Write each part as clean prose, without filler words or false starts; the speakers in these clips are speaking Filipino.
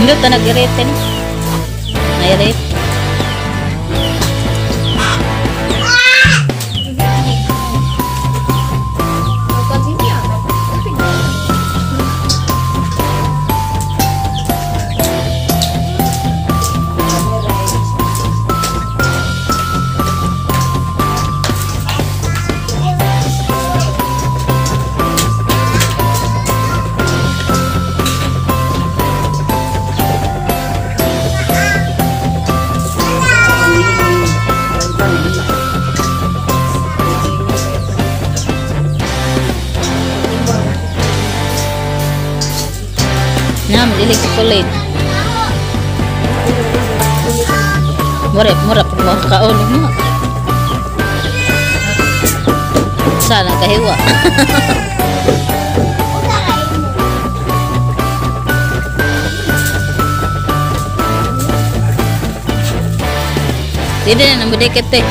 Nindot na nag-rate ni. Nai-rate. Dili chocolate. Murap mo kaon mo. Sana kahiwa. Hindi na nang budeket eh.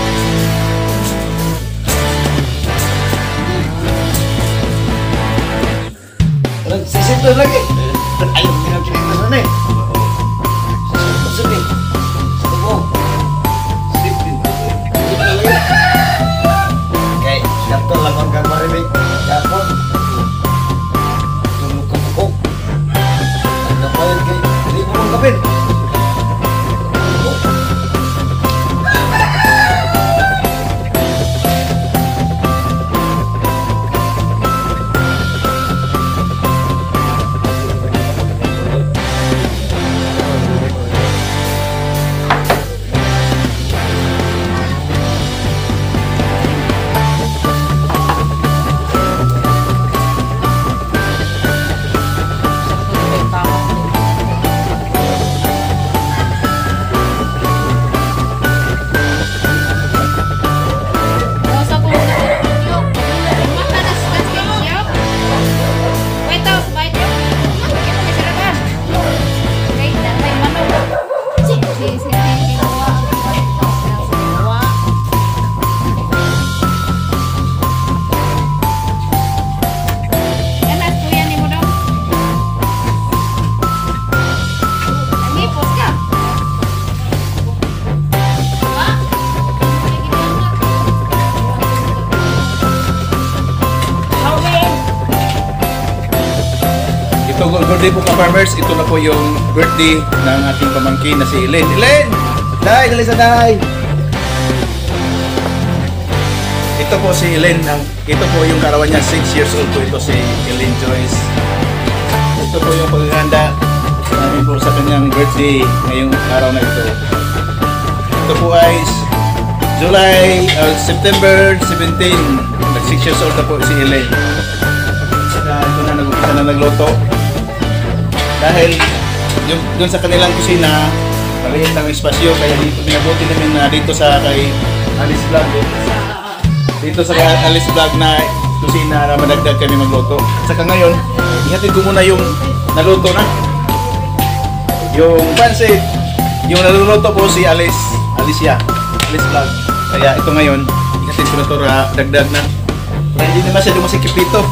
Sisip lagi. Ayaw mo na nih. Sipin. Sipin. Sipin. Kayak siapa lakukan gambar ini? Siapa? Tunggu kepuk. Ada apa yang kayak ini mau kapin? Ito, good day po ka-farmers. Ito na po yung birthday ng ating pamangkin na si Elaine. Elaine! Day! Dali sa day! Ito po si Elaine. Ito po yung karawan niya. 6 years old po ito si Elaine Joyce. Ito po yung paghahanda namin po sa kanyang birthday ngayong araw na ito. Ito po ay September 17. Nag 6 years old na po si Elaine. Ito na nag-upisa na nagluto. Dahil doon sa kanilang kusina, maliit ng espasyo, kaya dito pinabuti namin na dito sa kay Alice Vlog. Dito sa Alice Vlog na kusina na madagdag kami magluto. Saka ngayon, ihatid ko muna yung naluto na. Yung pansit, yung naluluto po si Alicia, Alice Vlog. Kaya ito ngayon, ihatid ko na ito dagdag na. Kaya hindi na masyadong masikip dito.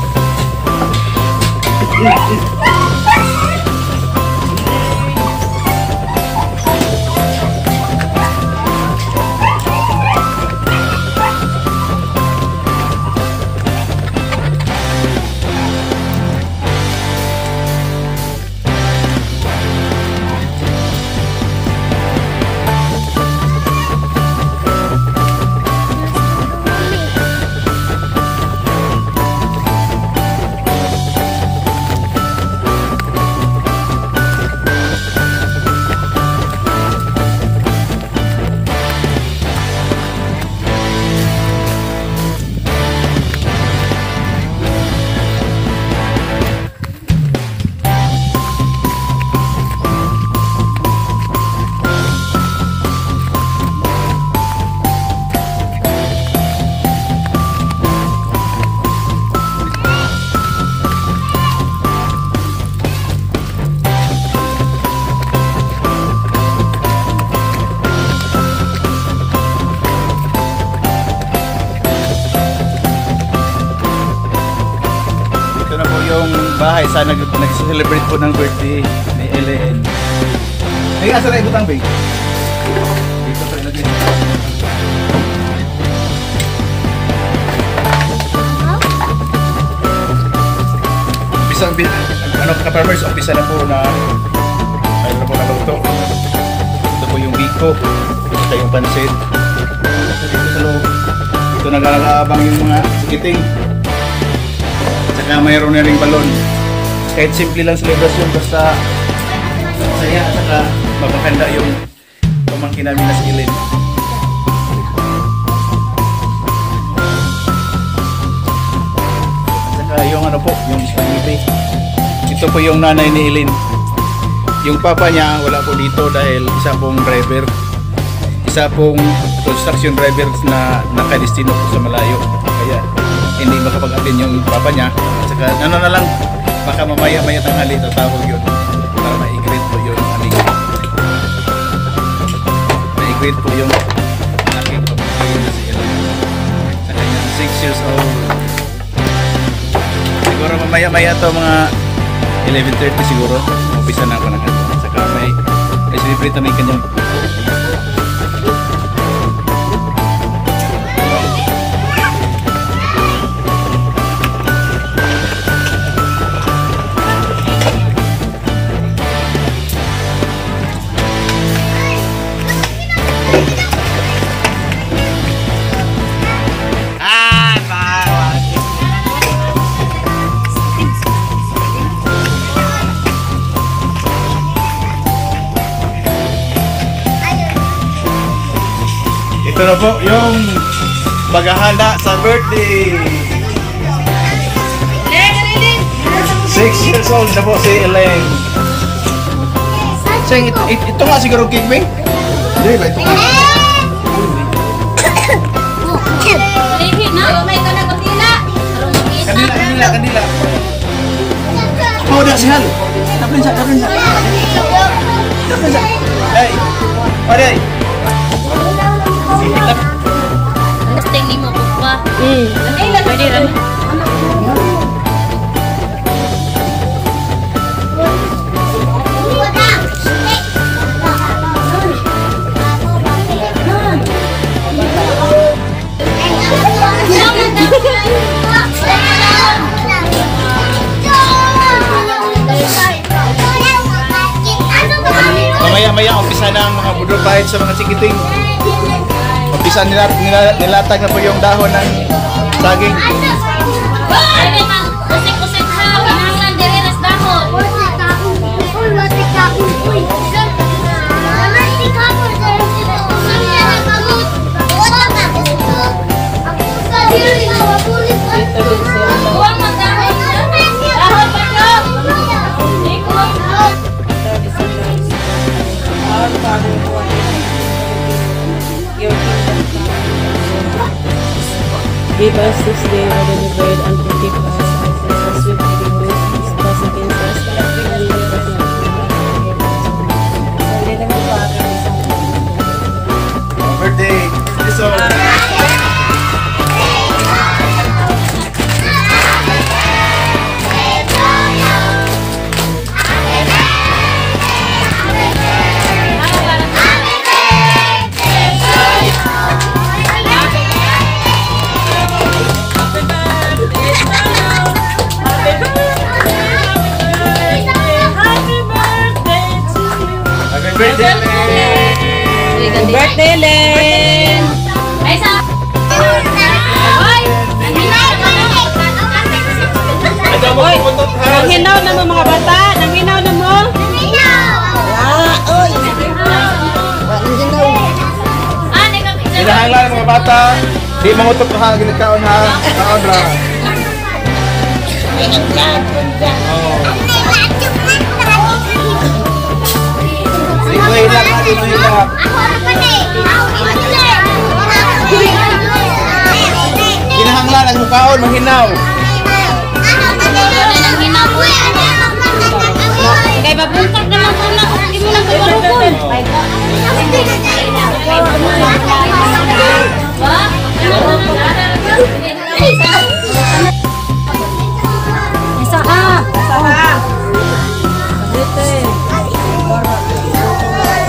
Bahay sa nag-celebrate po ng birthday ni Elaine. Ay, asa na ibutang big? Dito sa ilagay. Umpisa, ano ka-farmers, umpisa na po na ayun na po na luto. Ito po yung biko. Ito yung pansit. Dito sa loob. Ito nag-aabang yung mga sikiting. Saka mayroon na ring balon. Kahit simple lang celebration, basta saya at saka mapakanda yung pamangkin namin na si Ellen. At saka yung ano po, yung spaghetti. Ito po yung nanay ni Ellen. Yung papa niya wala po dito dahil isa pong driver. Isa pong construction driver na nakadestino po sa malayo. Kaya hindi makapag-attend yung papa niya. At saka ano na lang, baka mamaya-maya tanghali tatawag yun para ma-greet po yun aming ma-greet po yung aking pamangkin na si Ellen sa kanyang 6 years old. Siguro mamaya-maya to mga 11:30 siguro umpisa na ako ng ano. Saka may celebrate na may kanyang ito na po yung maghahanda sa birthday. 6 years old na po si Ellen. So, ito nga siguro cake bang? Hindi ba ito nga? Kanila. Oh, dah sihan. Kapin sa. Hey, Oday. Testing ni mo po pa. Pwede rin. Mamaya-maya umpisa na ang mga budol kahit sa mga chikiting. Umpisa nilatag na po yung dahon ng saging. Kusik-kusik ha. Pinanglan diri ras dahon. Huwag magdahon. Dahon pa yun. Give us this day our daily bread, and forgive us our sins as we forgive those who trespass against us, and lead us not into temptation. Birthday! So, birthday, Ellen! Birthday, Len! Ay, sa... Hoy! Hoy! Nanghinaw na mo mga bata! Nanghinaw na mo! Hinahanglan mga bata, di mangutot ha, ginagkaon ha, kaon ra. Hilak ha, dito hilak. Hinahanglan ang mukaon, manghinaw. Kaya babuntag naman po na. Hindi mo lang kabalukon. Isa ka! Isa ka! Dito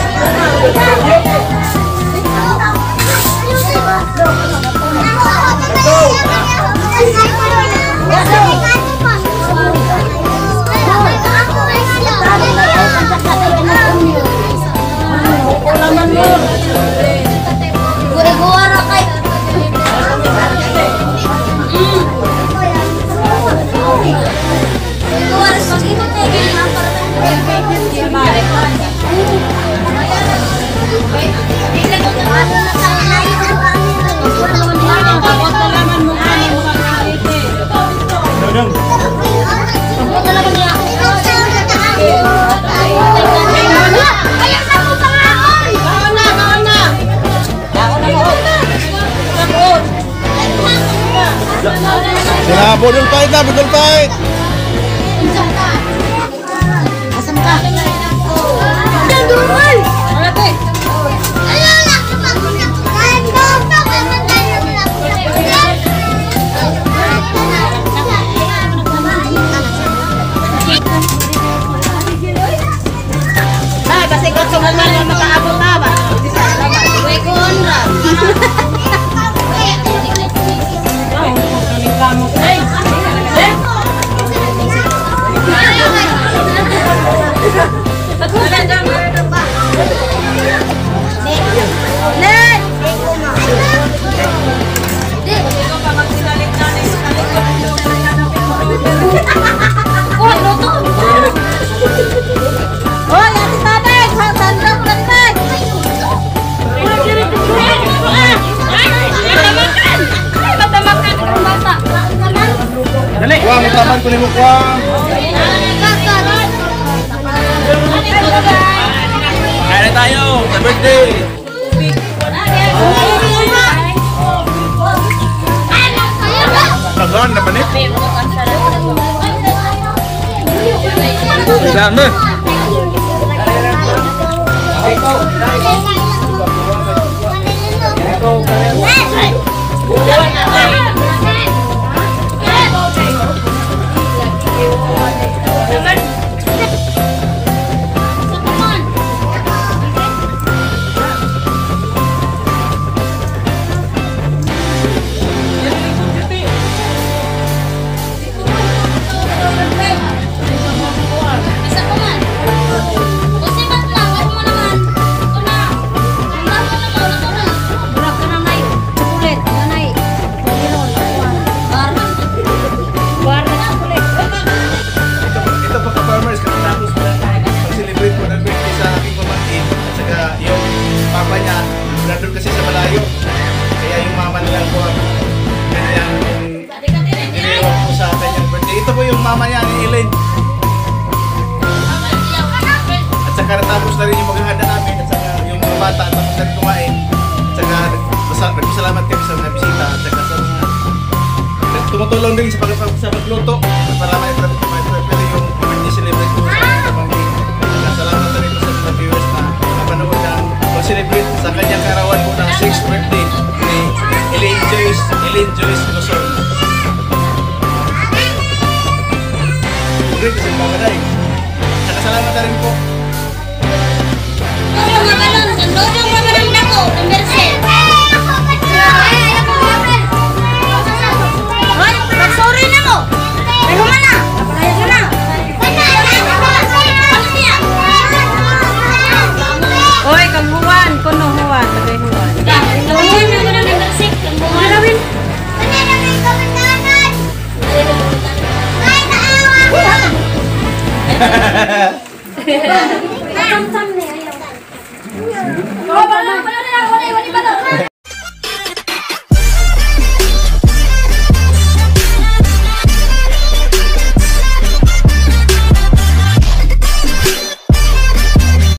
Sila, budol fight na, budol fight! Asam ka? Dumal! Malaki! Kasi kung naman makaabot na ba? Uwe ko, Onra! Dali! Kuwang, taman ko ni mo, Kuwang! Kaya na tayo! Sa birthday! Tagaan na ba ni? Tagaan na! Nandun kasi sa malayo. Kaya yung mama nilang ko kaya iniwan ko sa kanyang birthday. Ito po yung mama niya ni Elaine. At saka natapos na rin yung maghahanda namin. At saka yung mga bata tapos na rin kumain. At saka nagpasalamat kami sa bisita. At saka sa mga tumutulong din sa pagluto. At marami yung birthday celebrate ko sa mga pamangkin. Salamat na rin sa mga viewers na napanood ng celebrate sa kanyang karawan po ng 6th birthday ni Elaine Joyce Luzon. Great kasi mga day. Saka salamat na rin po. Sorry na mo! Ano man na? Ayaw na! Oy, kang Juan, kuno Juan, tagay Juan. Huwan na ng membership. Huwan. Hahaha.